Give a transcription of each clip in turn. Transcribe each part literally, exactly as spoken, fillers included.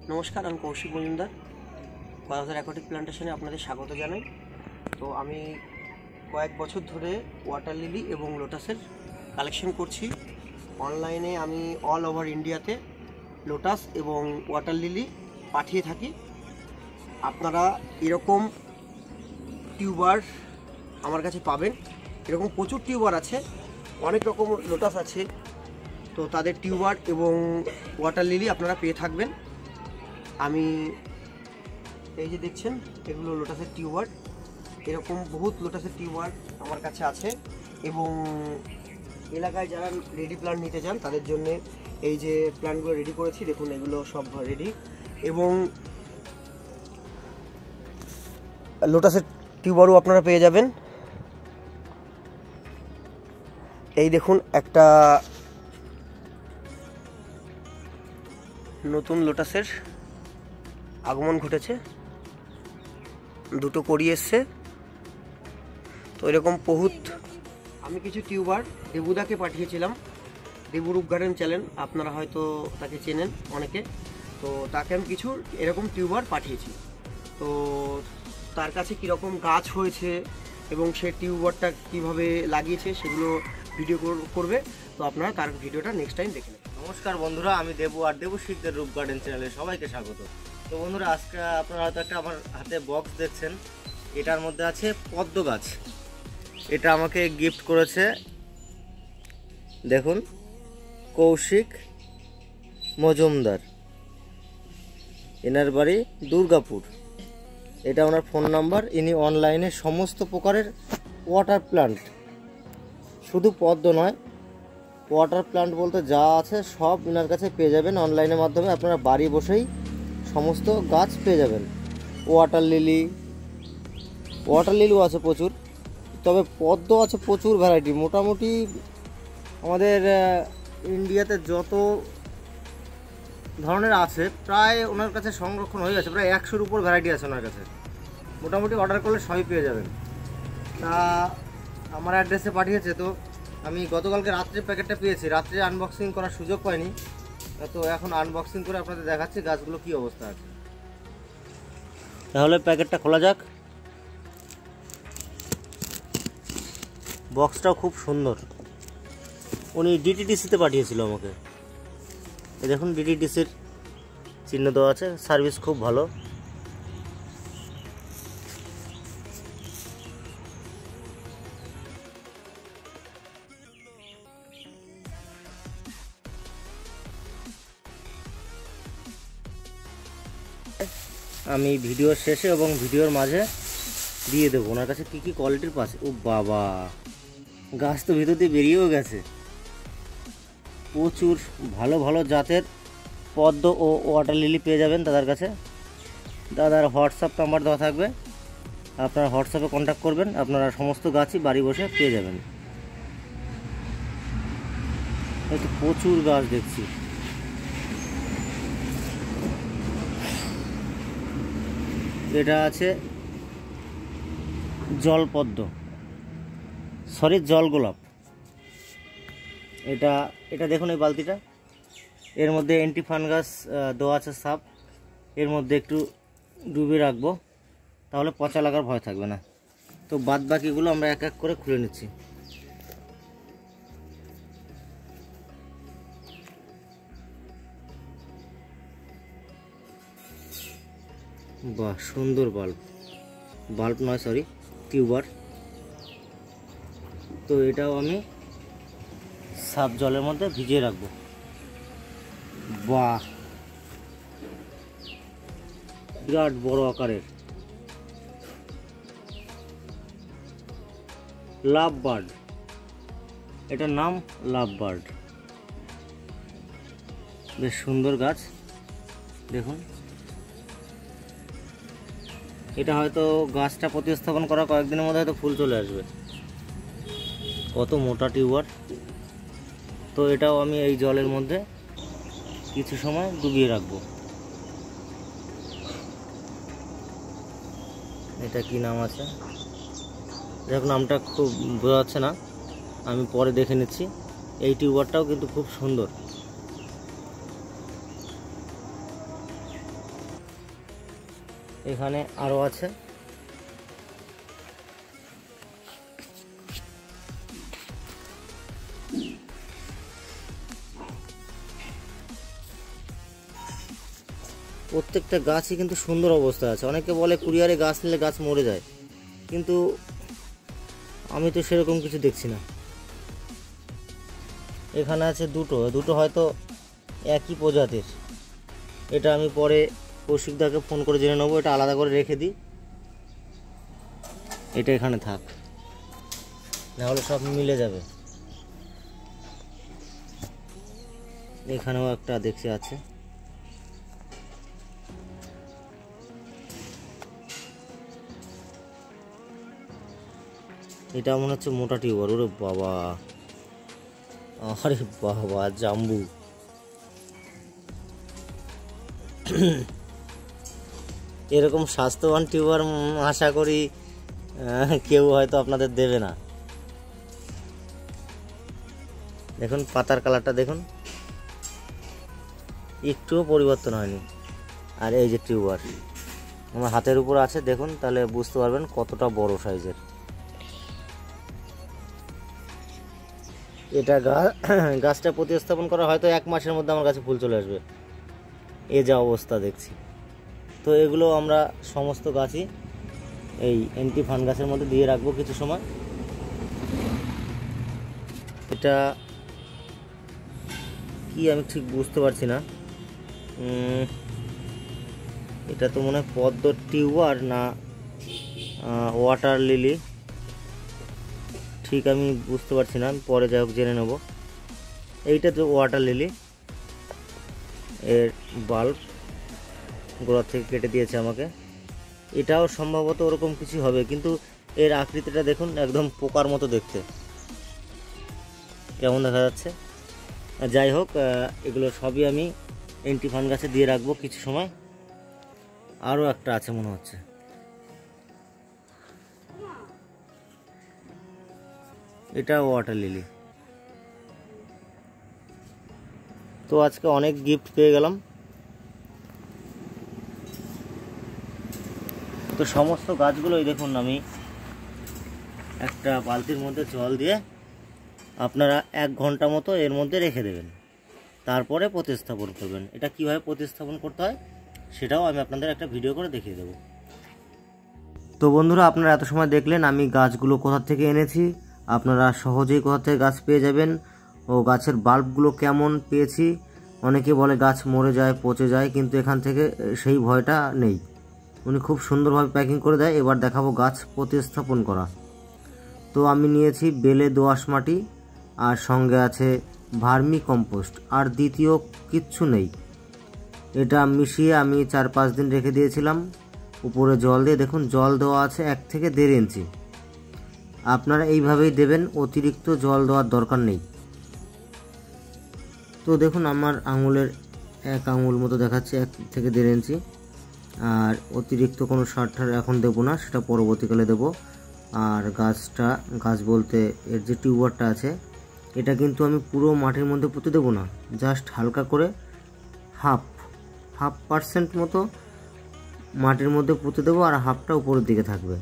নমস্কার, আমি কৌশিক মজুমদার কলাতলা অ্যাকোয়াটিক প্ল্যান্টেশনে আপনাদের স্বাগত জানাই। তো আমি কয়েক বছর ধরে ওয়াটার লিলি এবং লোটাসের কালেকশন করছি। অনলাইনে আমি অল ওভার ইন্ডিয়াতে লোটাস এবং ওয়াটার লিলি পাঠিয়ে থাকি। আপনারা এরকম টিউবার আমার কাছে পাবেন। এরকম প্রচুর টিউবার আছে, অনেক রকম লোটাস আছে, তো তাদের টিউবার এবং ওয়াটার লিলি আপনারা পেয়ে থাকবেন। আমি এই যে দেখছেন, এগুলো লোটাসের টিউবার। এরকম বহুত লোটাসের টিউবার আমার কাছে আছে এবং এলাকায় যারা রেডি প্ল্যান্ট নিতে চান তাদের জন্য এই যে প্ল্যান্টগুলো রেডি করেছি, দেখুন এগুলো সব রেডি। এবং লোটাসের টিউবারও আপনারা পেয়ে যাবেন। এই দেখুন একটা নতুন লোটাসের আগমন ঘটেছে, দুটো করি এসছে। তো এরকম বহুত আমি কিছু টিউবার দেবুদাকে পাঠিয়েছিলাম, দেবু রূপ গার্ডেন চ্যানেল, আপনারা হয়তো তাকে চেনেন অনেকে। তো তাকে আমি কিছু এরকম টিউবার পাঠিয়েছি। তো তার কাছে কীরকম গাছ হয়েছে এবং সে টিউবারটা কীভাবে লাগিয়েছে সেগুলো ভিডিও করবে। তো আপনারা তার ভিডিওটা নেক্সট টাইম দেখে নেবেন। নমস্কার বন্ধুরা, আমি দেবু আর দেবু শিখদের রূপ গার্ডেন চ্যানেলে সবাইকে স্বাগত। তো বন্ধুরা, আজকে আপনারা হয়তো একটা আমার হাতে বক্স দেখছেন, এটার মধ্যে আছে পদ্ম গাছ। এটা আমাকে গিফট করেছে, দেখুন, কৌশিক মজুমদার, এনার বাড়ি দুর্গাপুর। এটা ওনার ফোন নাম্বার। ইনি অনলাইনে সমস্ত প্রকারের ওয়াটার প্ল্যান্ট, শুধু পদ্ম নয়, ওয়াটার প্ল্যান্ট বলতে যা আছে সব এনার কাছে পেয়ে যাবেন। অনলাইনের মাধ্যমে আপনারা বাড়ি বসেই সমস্ত গাছ পেয়ে যাবেন। ওয়াটার লিলি, ওয়াটার লিলিও আছে প্রচুর, তবে পদ্ম আছে প্রচুর ভ্যারাইটি। মোটামুটি আমাদের ইন্ডিয়াতে যত ধরনের আছে প্রায় ওনার কাছে সংরক্ষণ হয়ে গেছে, প্রায় একশোর উপর ভ্যারাইটি আছে ওনার কাছে। মোটামুটি অর্ডার করলে সবই পেয়ে যাবেন। তা আমার অ্যাড্রেসে পাঠিয়েছে। তো আমি গতকালকে রাত্রে প্যাকেটটা পেয়েছি, রাত্রে আনবক্সিং করার সুযোগ পাইনি, তো এখন আনবক্সিং করে আপনাদের দেখাচ্ছি গাছগুলো কী অবস্থা আছে। তাহলে প্যাকেটটা খোলা যাক। বক্সটাও খুব সুন্দর, উনি ডিটিডিসিতে পাঠিয়েছিল আমাকে। এই দেখুন, ডিটিডিসির চিহ্ন দেওয়া আছে, সার্ভিস খুব ভালো। আমি ভিডিওর শেষে এবং ভিডিওর মাঝে দিয়ে দেবো ওনার কাছে কী কী কোয়ালিটির পাচ্ছে। ও বাবা, গাছ তো ভিতর দিয়ে বেরিয়েও গেছে। প্রচুর ভালো ভালো জাতের পদ্ম ও ওয়াটার লিলি পেয়ে যাবেন দাদার কাছে। দাদার হোয়াটসঅ্যাপ নাম্বার দেওয়া থাকবে, আপনারা হোয়াটসঅ্যাপে কন্ট্যাক্ট করবেন, আপনারা সমস্ত গাছই বাড়ি বসে পেয়ে যাবেন। হয়তো প্রচুর গাছ দেখছি। এটা আছে জল পদ্ম, সরি জল গোলাপ। এটা এটা দেখুন, এই বালতিটা, এর মধ্যে অ্যান্টি ফানগাস দেওয়া আছে সাপ। এর মধ্যে একটু ডুবিয়ে রাখবো, তাহলে পচা লাগার ভয় থাকবে না। তো বাদ বাকিগুলো আমরা এক এক করে খুলে নিচ্ছি। বাহ, সুন্দর বাল্ব, বাল্ব নয় সরি টিউবার। তো এটাও আমি সাফ জলের মধ্যে ভিজিয়ে রাখবো। বাহ, বিরাট বড় আকারের লাভ বার্ড, এটার নাম লাভ বার্ড। বেশ সুন্দর গাছ, দেখুন। এটা হয়তো গাছটা প্রতিস্থাপন করা কয়েকদিনের মধ্যে হয়তো ফুল চলে আসবে। কত মোটা টিউবার। তো এটাও আমি এই জলের মধ্যে কিছু সময় ডুবিয়ে রাখবো। এটা কি নাম আছে, দেখুন, নামটা খুব বোঝা যাচ্ছে না, আমি পরে দেখে নিচ্ছি। এই টিউবারটাও কিন্তু খুব সুন্দর। এখানে আরও আছে। প্রত্যেকটা গাছই কিন্তু সুন্দর অবস্থা আছে। অনেকে বলে কুরিয়ারে গাছ নিলে গাছ মরে যায়, কিন্তু আমি তো সেরকম কিছু দেখছি না। এখানে আছে দুটো, দুটো হয়তো একই প্রজাতির। এটা আমি পরে কৌশিকদাকে ফোন করে জেনে নেবো, এটা আলাদা করে রেখে দিই, এটা এখানে থাক, নাহলে সব মিলে যাবে। এখানেও একটা দেখছি আছে। এটা মনে হচ্ছে মোটা টিউবার। ওরে বাবা, আরে বাবা, জাম্বু। এরকম স্বাস্থ্যবান টিউবার আশা করি কেউ হয়তো আপনাদের দেবে না। দেখুন পাতার কালারটা দেখুন, একটুও পরিবর্তন হয়নি। আর এই যে টিউবার আমার হাতের উপর আছে, দেখুন তাহলে বুঝতে পারবেন কতটা বড় সাইজের। এটা গাছটা প্রতিস্থাপন করা হয়তো এক মাসের মধ্যে আমার কাছে ফুল চলে আসবে, এ যা অবস্থা দেখছি। তো এগুলো আমরা সমস্ত গাছই এই অ্যান্টি ফাঙ্গাসের মধ্যে দিয়ে রাখবো কিছু সময়। এটা কি আমি ঠিক বুঝতে পারছি না, এটা তো মনে হয় পদ্ম টিউবার না ওয়াটার লিলি, ঠিক আমি বুঝতে পারছি না, পরে যাই হোক জেনে নেব। এইটা তো ওয়াটার লিলি, এর বাল্ব গোড়া থেকে কেটে দিয়েছে আমাকে। এটাও সম্ভবত ওরকম কিছু হবে, কিন্তু এর আকৃতিটা দেখুন, একদম পোকার মতো দেখতে, কেমন দেখা যাচ্ছে। যাই হোক, এগুলো সবই আমি অ্যান্টি ফাঙ্গাসে দিয়ে রাখবো কিছু সময়। আরও একটা আছে মনে হচ্ছে, এটা ওয়াটার লিলি। তো আজকে অনেক গিফট পেয়ে গেলাম। তো সমস্ত গাছগুলোই দেখুন আমি একটা বালতির মধ্যে জল দিয়ে আপনারা এক ঘন্টা মতো এর মধ্যে রেখে দেবেন, তারপরে প্রতিস্থাপন করবেন। এটা কিভাবে প্রতিস্থাপন করতে হয় সেটাও আমি আপনাদের একটা ভিডিও করে দেখিয়ে দেব। তো বন্ধুরা, আপনারা এত সময় দেখলেন আমি গাছগুলো কোথা থেকে এনেছি, আপনারা সহজেই কোথা থেকে গাছ পেয়ে যাবেন, ও গাছের বাল্বগুলো কেমন পেয়েছি। অনেকে বলে গাছ মরে যায়, পচে যায়, কিন্তু এখান থেকে সেই ভয়টা নেই। উনি খুব সুন্দরভাবে প্যাকিং করে দেয়। এবার দেখাবো গাছ প্রতিস্থাপন করা। তো আমি নিয়েছি বেলে দোআঁশ মাটি, আর সঙ্গে আছে ভার্মি কম্পোস্ট, আর দ্বিতীয় কিচ্ছু নেই। এটা মিশিয়ে আমি চার পাঁচ দিন রেখে দিয়েছিলাম উপরে জল দিয়ে। দেখুন জল দেওয়া আছে এক থেকে দেড় ইঞ্চি। আপনারা এইভাবেই দেবেন, অতিরিক্ত জল দেওয়ার দরকার নেই। তো দেখুন আমার আঙুলের এক আঙুল মতো দেখাচ্ছে, এক থেকে দেড় ইঞ্চি। আর অতিরিক্ত কোনো সার ঠার এখন দেবো না, সেটা পরবর্তীকালে দেবো। আর গাছটা, গাছ বলতে এর যে টিউবারটা আছে, এটা কিন্তু আমি পুরো মাটির মধ্যে পুঁতে দেবো না, জাস্ট হালকা করে হাফ হাফ পার্সেন্ট মতো মাটির মধ্যে পুঁতে দেবো, আর হাফটা উপরের দিকে থাকবে।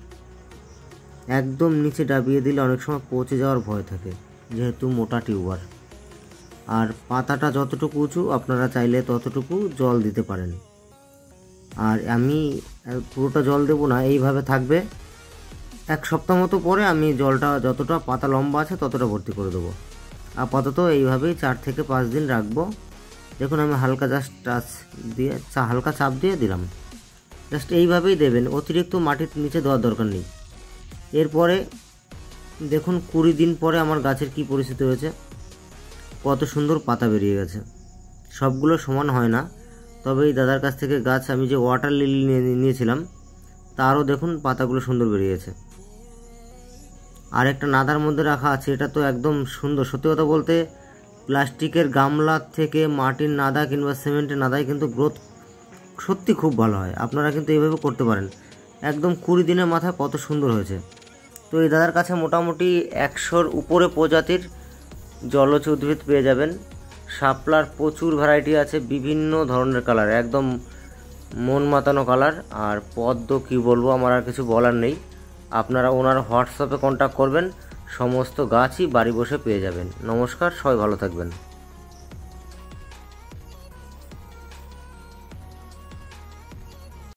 একদম নিচে ডাবিয়ে দিলে অনেক সময় পচে যাওয়ার ভয় থাকে, যেহেতু মোটা টিউবার। আর পাতাটা যতটুকু উঁচু আপনারা চাইলে ততটুকু জল দিতে পারেন। আর আমি পুরোটা জল দেবো না, এইভাবে থাকবে। এক সপ্তাহ মতো পরে আমি জলটা যতটা পাতা লম্বা আছে ততটা ভর্তি করে দেবো। আপাতত এইভাবেই চার থেকে পাঁচ দিন রাখবো। দেখুন আমি হালকা জাস্ট টাচ দিয়ে, হালকা চাপ দিয়ে দিলাম। জাস্ট এইভাবেই দেবেন, অতিরিক্ত মাটির নিচে দেওয়ার দরকার নেই। এরপরে দেখুন কুড়ি দিন পরে আমার গাছের কি পরিস্থিতি হয়েছে, কত সুন্দর পাতা বেরিয়ে গেছে। সবগুলো সমান হয় না, তবে এই দাদার কাছ থেকে গাছ আমি যে ওয়াটার লিলি নিয়েছিলাম তারও দেখুন পাতাগুলো সুন্দর বেরিয়েছে। আর একটা নাদার মধ্যে রাখা আছে, এটা তো একদম সুন্দর। সত্যি কথা বলতে প্লাস্টিকের গামলার থেকে মাটির নাদা কিংবা সিমেন্টের নাদায় কিন্তু গ্রোথ সত্যি খুব ভালো হয়। আপনারা কিন্তু এইভাবে করতে পারেন। একদম কুড়ি দিনের মাথায় কত সুন্দর হয়েছে। তো এই দাদার কাছে মোটামুটি একশোর উপরে প্রজাতির জলজ উদ্ভিদ পেয়ে যাবেন। শাপলার প্রচুর ভ্যারাইটি আছে, বিভিন্ন ধরনের কালার, একদম মন মাতানো কালার। আর পদ্ম কি বলবো, আমার আর কিছু বলার নেই। আপনারা ওনার হোয়াটসঅ্যাপে কন্ট্যাক্ট করবেন, সমস্ত গাছই বাড়ি বসে পেয়ে যাবেন। নমস্কার, সবাই ভালো থাকবেন।